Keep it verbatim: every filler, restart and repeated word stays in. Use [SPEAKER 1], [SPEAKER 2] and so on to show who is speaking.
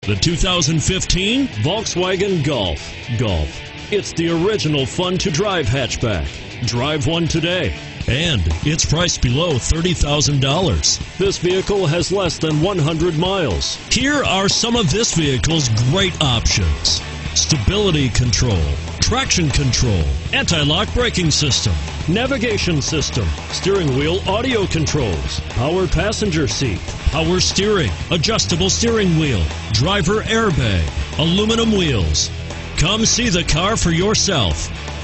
[SPEAKER 1] The two thousand fifteen Volkswagen Golf. Golf. It's the original fun-to-drive hatchback. Drive one today. And it's priced below thirty thousand dollars. This vehicle has less than one hundred miles. Here are some of this vehicle's great options: stability control, traction control, anti-lock braking system, navigation system, steering wheel audio controls, power passenger seat, power steering, adjustable steering wheel, driver airbag, aluminum wheels. Come see the car for yourself.